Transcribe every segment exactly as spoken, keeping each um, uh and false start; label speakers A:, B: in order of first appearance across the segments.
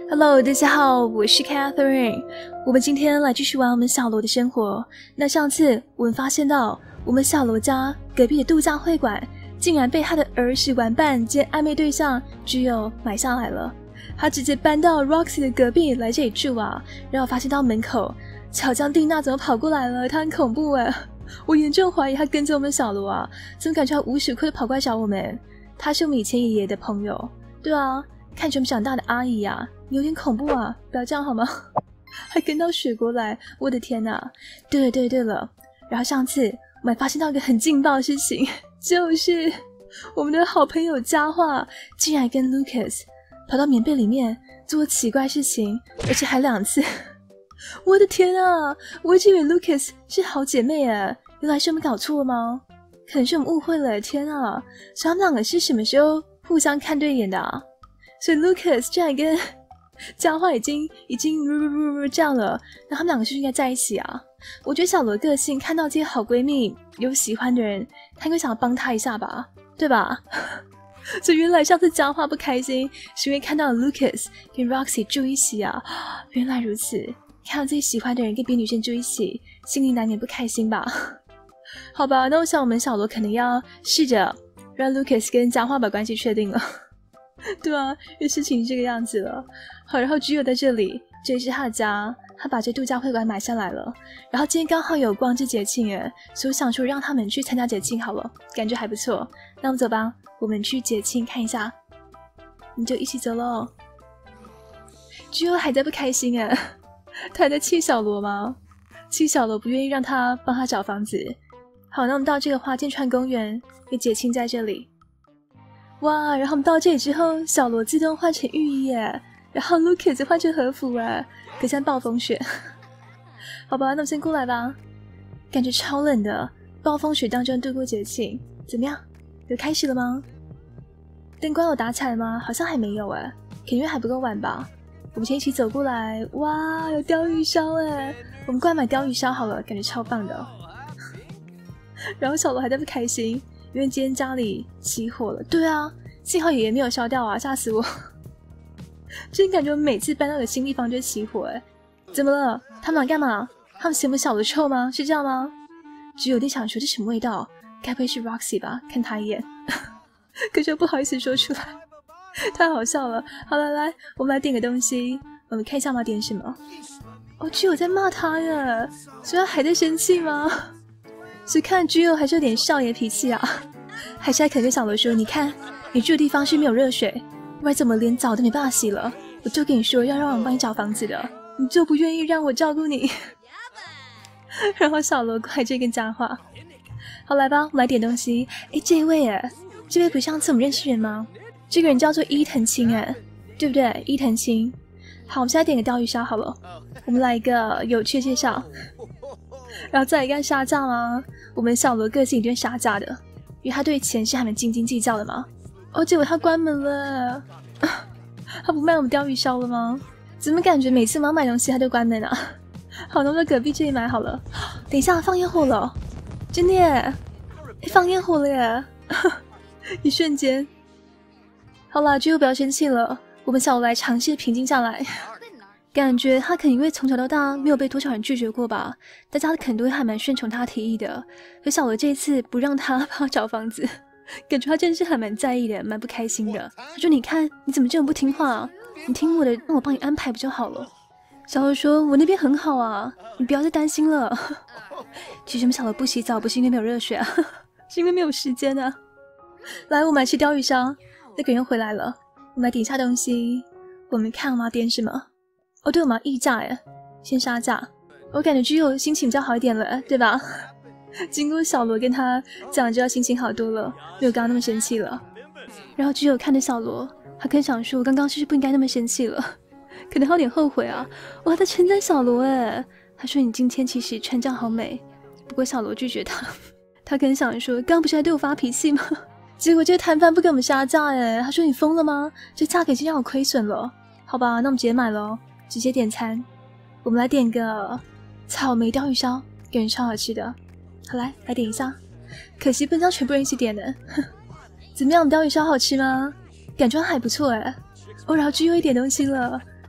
A: Hello， 大家好，我是 Catherine。我们今天来继续玩我们小罗的生活。那上次我们发现到，我们小罗家隔壁的度假会馆竟然被他的儿时玩伴兼暧昧对象只有买下来了。他直接搬到 Roxy 的隔壁来这里住啊。然后发现到门口，巧匠蒂娜怎么跑过来了？他很恐怖哎，我严重怀疑他跟着我们小罗啊，怎么感觉他无时无刻的跑过来找我们？他是我们以前爷爷的朋友，对啊，看着我们长大的阿姨啊。你有点恐怖啊，不要这样好吗？还跟到雪国来，我的天哪！对了对了对了，然后上次我们还发现到一个很劲爆的事情，就是我们的好朋友佳话竟然跟 Lucas 跑到棉被里面做奇怪事情，而且还两次。我的天啊，我一直以为 Lucas 是好姐妹耶，原来是我们搞错了吗？可能是我们误会了，天啊！所以他们两个是什么时候互相看对眼的啊？所以 Lucas 竟然跟佳话已经已经这样了，那他们两个是不是应该在一起啊？我觉得小罗的个性，看到自己好闺蜜有喜欢的人，她应该想要帮她一下吧，对吧？所以原来上次佳话不开心，是因为看到 Lucas 跟 Roxy 住一起啊。原来如此，看到自己喜欢的人跟别的女生住一起，心里难免不开心吧？好吧，那我想我们小罗可能要试着让 Lucas 跟佳话把关系确定了。对啊，因为事情是这个样子了。好，然后只有在这里，这里是他的家，他把这度假会馆买下来了。然后今天刚好有光之节庆耶，所以我想说让他们去参加节庆好了，感觉还不错。那我们走吧，我们去节庆看一下。你就一起走咯。只有还在不开心耶，他还在气小罗吗？气小罗不愿意让他帮他找房子。好，那我们到这个花见川公园，有节庆在这里。哇，然后我们到这里之后，小罗自动换成浴衣耶，然后 Lucas 换成和服耶，可像暴风雪。好吧，那我先过来吧。感觉超冷的，暴风雪当中度过节庆，怎么样？有开始了吗？灯光有打起来吗？好像还没有哎，肯定还不够晚吧。我们先一起走过来，哇，有鲷鱼烧哎，我们过来买鲷鱼烧好了，感觉超棒的。然后小罗还在不开心。因为今天家里起火了，对啊，幸好爷爷没有烧掉啊，吓死我！真感觉我每次搬到个新地方就起火哎，怎么了？他们俩干嘛？他们嫌我小的臭吗？是这样吗？只有点想说这什么味道？该不会是 Roxy 吧？看他一眼，可是又不好意思说出来，太好笑了。好来来，我们来点个东西，我们看一下嘛，点什么？哦，只有在骂他耶，所以他还在生气吗？所以看 Gio 还是有点少爷脾气啊，还是还肯跟小罗说，你看你住的地方是没有热水，不然怎么连澡都没办法洗了？我就跟你说要让我帮你找房子的，你就不愿意让我照顾你。然后小罗快这跟佳话，好来吧，我们来点东西。诶，这一位耶，这位不上次我们认识人吗？这个人叫做伊藤青哎，对不对？伊藤青。好，我们现在点个鲷鱼烧好了，我们来一个有趣介绍。然后再来看杀价吗？我们小罗个性一定杀价的，因为他对钱是还蛮斤斤计较的嘛。哦，结果他关门了，他不卖我们鲷鱼烧了吗？怎么感觉每次我要买东西他就关门啊？好，那我在隔壁这里买好了。等一下，放烟火了，真的耶！放烟火了耶！一瞬间，好啦，只有不要生气了，我们小罗来尝试平静下来。感觉他可能因为从小到大没有被多少人拒绝过吧，大家可能都会还蛮顺从他提议的。可小罗这一次不让他帮他找房子，感觉他真的是还蛮在意的，蛮不开心的。他说：“你看你怎么这么不听话啊？你听我的，让我帮你安排不就好了？”小罗说：“我那边很好啊，你不要再担心了。”其实我们小罗不洗澡不是因为没有热水啊，是因为没有时间啊。来，我们来吃鲷鱼烧。那个人回来了，我们来点一下东西。我们看我们要点什么？哦，对，我们要议价耶，先杀价。我感觉只有心情比较好一点了，对吧？经过小罗跟他讲，知道心情好多了，没有刚刚那么生气了。然后只有看着小罗，他更想说，我刚刚是不是不应该那么生气了？可能他有点后悔啊。哇，他称赞小罗哎，他说你今天其实穿这样好美。不过小罗拒绝他，他更想说，刚刚不是还对我发脾气吗？结果这个摊贩不给我们杀价哎，他说你疯了吗？这价格已经让我亏损了。好吧，那我们直接买咯。直接点餐，我们来点个草莓鲷鱼烧，感觉超好吃的。好来，来点一下。可惜不能让全部人一起点的。怎么样，鲷鱼烧好吃吗？感觉还不错哎。哦，然后只有一点东西了，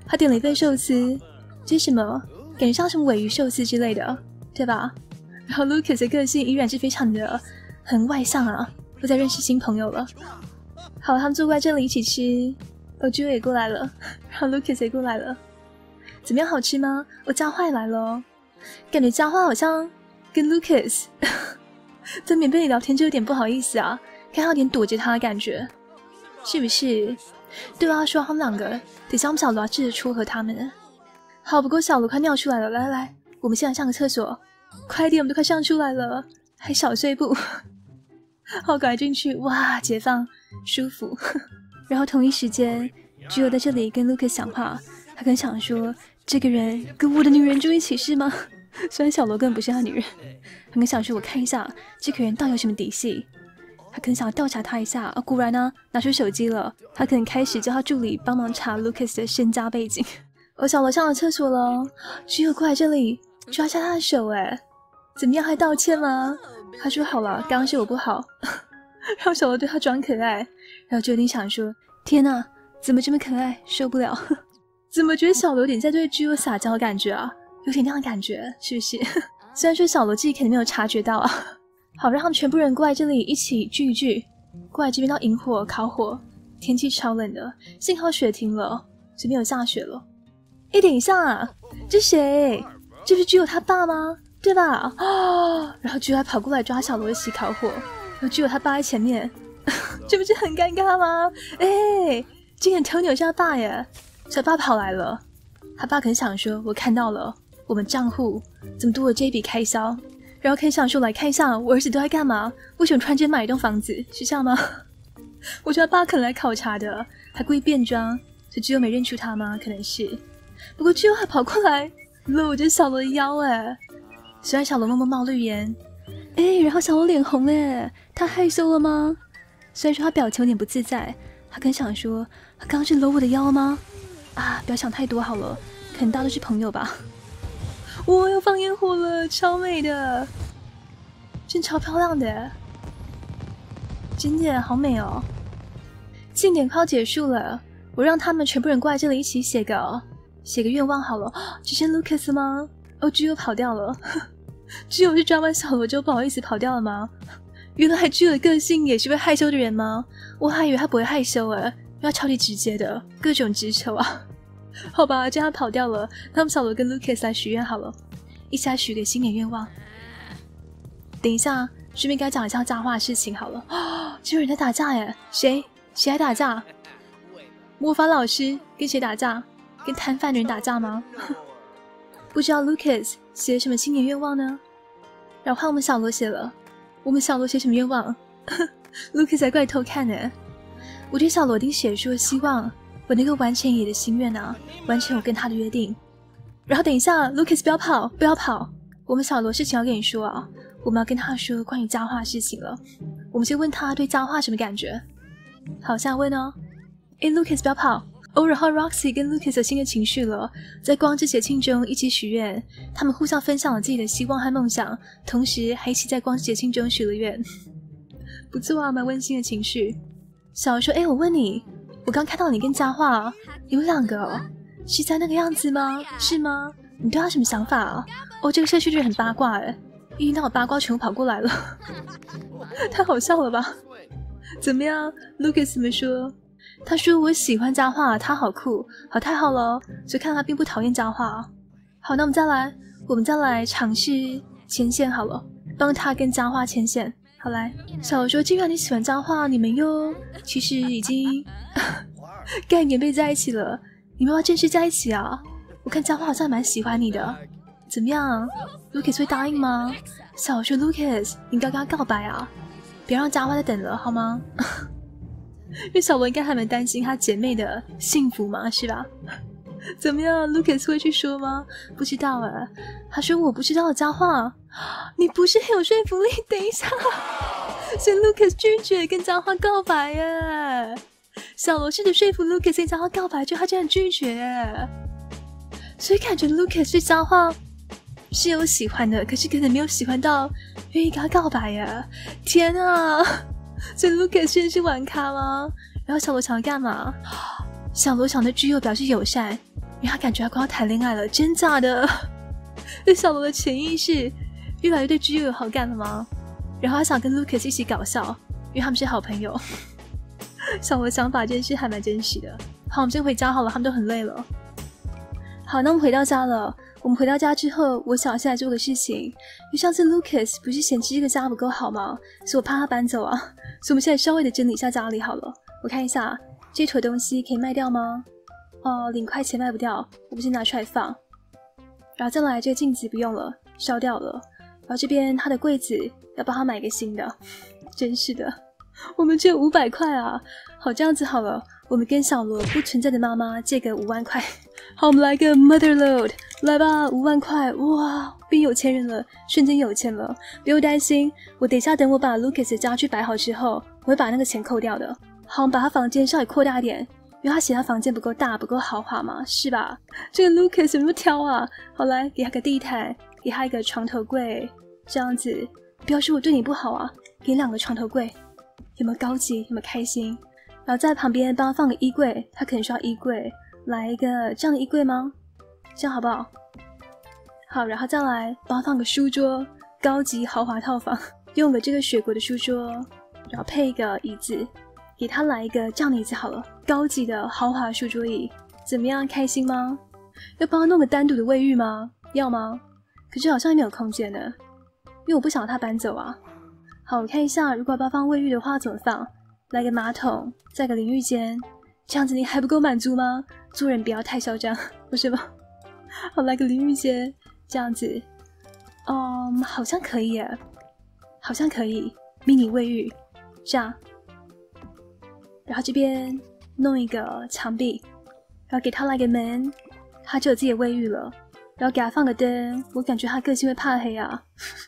A: 他点了一份寿司，这是什么？感觉像什么尾鱼寿司之类的，对吧？然后 Lucas 的个性依然是非常的很外向啊，又在认识新朋友了。好，他们坐过来这里一起吃，哦 Gio 也过来了，然后 Lucas 也过来了。怎么样，好吃吗？我佳话也来了哦，感觉佳话好像跟 Lucas 在棉被里聊天就有点不好意思啊，看他有点躲着他的感觉，是不是？对啊，说他们两个等下我们小罗要试着撮合他们。好，不过小罗快尿出来了，来来来，我们现在上个厕所，快点，我们都快上出来了，还小碎步。好，赶快进去，哇，解放，舒服。然后同一时间，只有在这里跟 Lucas 讲话，他跟想说，这个人跟我的女人住一起是吗？虽然小罗根本不是他女人，他跟想说，我看一下这个人到底有什么底细。他可能想要调查他一下，啊，果然呢，拿出手机了。他可能开始叫他助理帮忙查 Lucas 的身家背景。我小罗上了厕所了，只有过来这里抓一下他的手，哎，怎么样？还道歉吗？他说好了，刚刚是我不好。然后小罗对他装可爱，然后就有点想说：天哪，怎么这么可爱？受不了！怎么觉得小罗有点在对 Gio 撒娇的感觉啊？有点那样的感觉，是不是？虽然说小罗自己肯定没有察觉到啊。好，让他们全部人过来这里一起聚一聚，过来这边到引火烤火。天气超冷的，幸好雪停了，这边有下雪了。哎，等一下啊，这谁？这不是 Gio 他爸吗？对吧？啊！然后 Gio 还跑过来抓小罗一起烤火，然后 Gio 他爸在前面，这不是很尴尬吗？哎，竟然头扭是他爸耶！小爸跑来了，他爸可能想说，我看到了，我们账户怎么多了这一笔开销？然后可以想说来看一下我儿子都在干嘛，为什么突然间买一栋房子，是这样吗？我觉得爸可能来考察的，还故意变装，所以 Gio 没认出他吗？可能是。不过 Gio 还跑过来搂着小罗的腰哎，虽然小罗默默冒绿烟，哎，然后小罗脸红哎，他害羞了吗？虽然说他表情有点不自在，他跟想说他刚刚是搂我的腰吗？啊，不要想太多好了，可能大家都是朋友吧。我要放烟火了，超美的，真超漂亮的，真的好美哦！庆典快要结束了，我让他们全部人过来这里一起写个写个愿望好了。只剩 Lucas 吗？哦 ，Gio 跑掉了。Gio 是抓完小罗就不好意思跑掉了吗？原来 Gio 的个性也是会害羞的人吗？我还以为他不会害羞诶，因为他超级直接的，各种直球啊。好吧，这样他跑掉了，那我们小罗跟 Lucas 来许愿好了，一起来许个新年愿望。等一下，顺便该讲一下佳话的事情好了。哦，就有人在打架耶！谁？谁在打架？魔法老师跟谁打架？跟摊贩的人打架吗？不知道 Lucas 写了什么新年愿望呢？然后换我们小罗写了，我们小罗写什么愿望？Lucas 还过来偷看呢。我对小罗丁写说希望我能够完成爷的心愿啊，完成我跟他的约定。然后等一下 ，Lucas 不要跑，不要跑！我们小罗事情要跟你说啊，我们要跟他说关于佳话的事情了。我们先问他对佳话什么感觉。好，现在问哦。诶 ，Lucas 不要跑哦。然后 Roxy 跟 Lucas 有新的情绪了，在光之节庆中一起许愿，他们互相分享了自己的希望和梦想，同时还一起在光之节庆中许了愿。不错啊，蛮温馨的情绪。小罗说：“诶，我问你。”我刚看到你跟佳话，你们两个、哦、是在那个样子吗？是吗？你对他什么想法啊？哦，这个社区就是很八卦哎，一听到我八卦全部跑过来了，太好笑了吧？怎么样 ？Lucas 怎么说？他说我喜欢佳话，他好酷，好太好了，所以看他并不讨厌佳话。好，那我们再来，我们再来尝试牵线好了，帮他跟佳话牵线。好来，小罗说：“既然你喜欢佳话，你们又其实已经盖棉被在一起了，你们要正式在一起啊？我看佳话好像蛮喜欢你的，怎么样 ？Lucas 会答应吗？”小罗说 ：“Lucas， 你该跟他告白啊，别让佳话再等了，好吗？”因为小罗应该还蛮担心他姐妹的幸福嘛，是吧？怎么样 ？Lucas 会去说吗？不知道啊。他说我不知道的佳话，你不是很有说服力。等一下，所以 Lucas 拒绝跟佳话告白耶。小罗试着说服 Lucas 跟佳话告白，就他竟然拒绝耶。所以感觉 Lucas 对佳话是有喜欢的，可是可能没有喜欢到愿意跟他告白耶。天啊！所以 Lucas 真的是玩咖吗？然后小罗想要干嘛？小罗想对 Gio 表示友善， 因为他感觉他快要谈恋爱了，真假的？这小罗的潜意识越来越对 Gio 有好感了吗？然后他想跟 Lucas 一起搞笑，因为他们是好朋友。小罗的想法真是还蛮真实的。好，我们先回家好了，他们都很累了。好，那我们回到家了。我们回到家之后，我想先来做个事情，因为上次 Lucas 不是嫌弃这个家不够好吗？所以我怕他搬走啊，所以我们现在稍微的整理一下家里好了。我看一下这坨东西可以卖掉吗？哦，零块钱卖不掉，我们先拿出来放。然后再来这个镜子不用了，烧掉了。然后这边他的柜子要帮他买个新的，真是的，我们只有五百块啊。好，这样子好了，我们跟小罗不存在的妈妈借个五万块。好，我们来个 mother load， 来吧，五万块，哇，变有钱人了，瞬间有钱了。不用担心，我等一下等我把 Lucas 的家具摆好之后，我会把那个钱扣掉的。好，我们把他房间稍微扩大一点，因为他嫌他房间不够大，不够豪华嘛，是吧？这个 Lucas 有没有挑啊？好，来给他个地毯，给他一个床头柜，这样子。不要说我对你不好啊，给你两个床头柜，有没有高级？有没有开心？然后在旁边帮他放个衣柜，他可能需要衣柜。来一个这样的衣柜吗？这样好不好？好，然后再来帮他放个书桌，高级豪华套房，用个这个雪国的书桌，然后配一个椅子，给他来一个这样的椅子好了，高级的豪华书桌椅，怎么样？开心吗？要帮他弄个单独的卫浴吗？要吗？可是好像也没有空间呢，因为我不想他搬走啊。好，我看一下，如果要不要放卫浴的话怎么放？来个马桶，再个淋浴间。这样子你还不够满足吗？做人不要太嚣张，不是吗？好，来个淋浴间，这样子，嗯，好像可以耶，好像可以，迷你卫浴，这样，然后这边弄一个墙壁，然后给他来个门，他就有自己的卫浴了，然后给他放个灯，我感觉他个性会怕黑啊。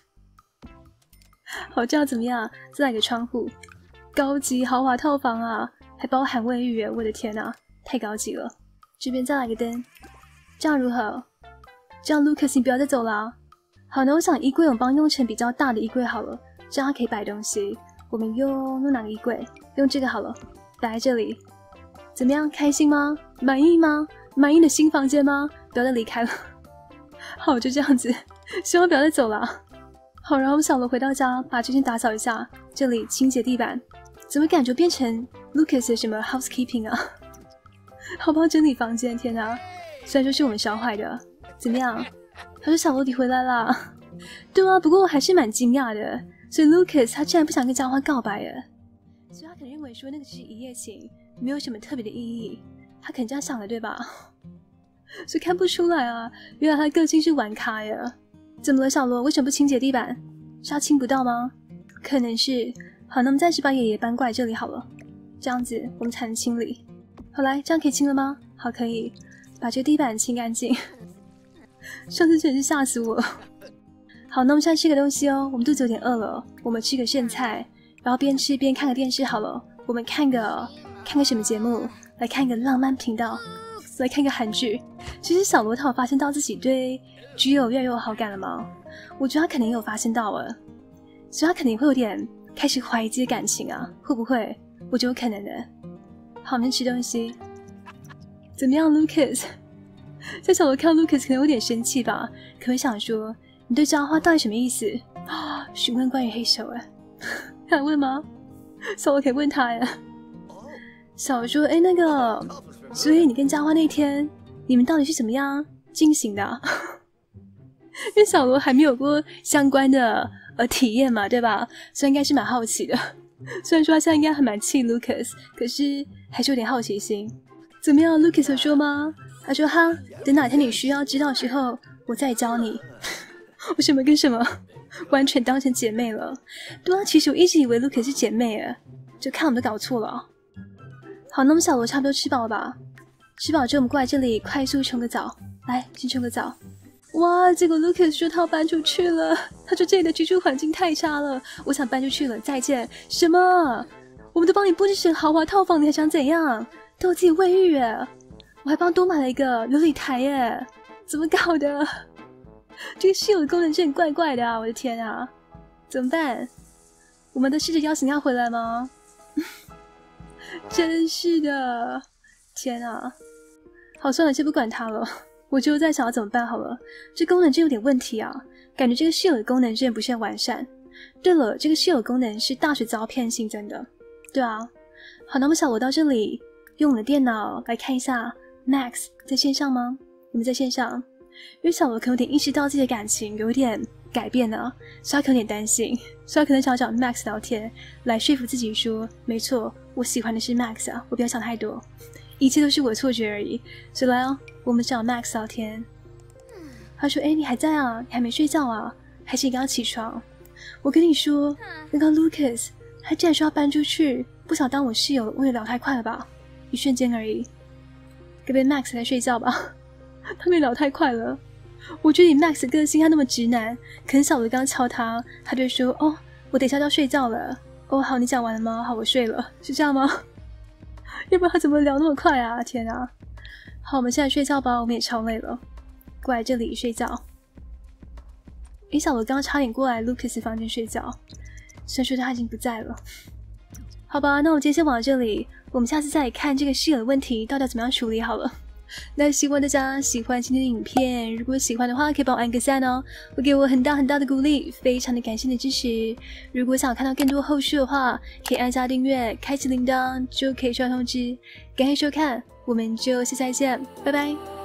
A: 好，这样怎么样？再来个窗户，高级豪华套房啊！还包含卫浴耶，我的天啊，太高级了！这边再来个灯，这样如何？这样 Lucas 你不要再走啦。好，那我想衣柜我帮用成比较大的衣柜好了，这样它可以摆东西。我们用用哪个衣柜？用这个好了，摆在这里。怎么样？开心吗？满意吗？满意的新房间吗？不要再离开了。好，就这样子，希望不要再走啦。好，然后我们小罗回到家，把这间打扫一下，这里清洁地板。怎么感觉变成 Lucas 的什么 housekeeping 啊？好帮整理房间，天啊！虽然说是我们烧坏的，怎么样？他说小罗迪回来啦。对啊，不过我还是蛮惊讶的。所以 Lucas 他竟然不想跟嘉欢告白耶，所以他可能认为说那个只是一夜情，没有什么特别的意义。他可能这样想的，对吧？所以看不出来啊，原来他个性是玩咖耶。怎么了，小罗？为什么不清洁地板？是他清不到吗？可能是。好，那我们暂时把爷爷搬过来这里好了，这样子我们才能清理。好，来，这样可以清了吗？好，可以，把这个地板清干净。上次真的是吓死我了。好，那我们现在吃个东西哦，我们肚子有点饿了，我们吃个剩菜，然后边吃边看个电视好了。我们看个看个什么节目？来看一个浪漫频道，来看个韩剧。其实小罗他有发现到自己对 Gio 越来越有好感了吗？我觉得他肯定有发现到了，所以他肯定会有点开始怀疑自己的感情啊，会不会？我觉得有可能的。好，我们吃东西。怎么样 ，Lucas？ 在小罗看到 Lucas 可能有点生气吧，可能想说你对这样的话到底什么意思啊？询问关于黑手哎，想问吗？小罗可以问他呀。小罗说：“哎，那个，所以你跟嘉欢那天，你们到底是怎么样进行的、啊？”因为小罗还没有过相关的呃体验嘛，对吧？所以应该是蛮好奇的。虽然说他现在应该还蛮气 Lucas， 可是还是有点好奇心。怎么样 ？Lucas 有说吗？他说：“哈，等哪天你需要知道的时候，我再教你。”我什么跟什么，完全当成姐妹了。对啊，其实我一直以为 Lucas 是姐妹诶，就看我们都搞错了。好，那么小罗差不多吃饱了吧？吃饱之后我们过来这里快速冲个澡，来，先冲个澡。哇，结果 Lucas 说他要搬出去了，他说这里的居住环境太差了，我想搬出去了，再见。什么？我们都帮你布置成豪华套房，你还想怎样？都有自己卫浴耶，我还帮多买了一个琉璃台耶，怎么搞的？这个室友的功能真的怪怪的啊，我的天啊，怎么办？我们都试着邀请他回来吗？真是的，天啊！ 好，算了，就不管它了。我就在想要怎么办好了。这功能真有点问题啊，感觉这个室友的功能真的不是很完善。对了，这个室友功能是大学遭骗新增的。对啊。好，那么小罗到这里，用我的电脑来看一下 Max 在线上吗？你们在线上？因为小罗可能有点意识到自己的感情有点改变了，所以他可能有点担心，所以他可能想要找 Max 聊天，来说服自己说，没错，我喜欢的是 Max 啊，我不要想太多，一切都是我的错觉而已。所以来哦，我们找 Max 聊天。他说：“哎，你还在啊？你还没睡觉啊？还是你刚刚起床？我跟你说，那个 Lucas 他竟然说要搬出去，不想当我室友了，我也聊太快了吧？一瞬间而已。该不会 Max 在睡觉吧？他没聊太快了。我觉得以 Max 的个性，他那么直男，可能小罗刚敲他，他就说：哦，我等一下就要睡觉了。哦，好，你讲完了吗？好，我睡了，是这样吗？要不然他怎么聊那么快啊？天啊！好，我们现在睡觉吧，我们也超累了。”过来这里睡觉。诶，小罗刚刚差点过来 Lucas 房间睡觉，虽然说他已经不在了。好吧，那我今天先玩到这里，我们下次再来看这个室友的问题到底要怎么样处理好了。那希望大家喜欢今天的影片，如果喜欢的话可以帮我按个赞哦，会给我很大很大的鼓励，非常的感谢你的支持。如果想看到更多后续的话，可以按下订阅，开启铃铛就可以收到通知。感谢收看，我们就下次再见，拜拜。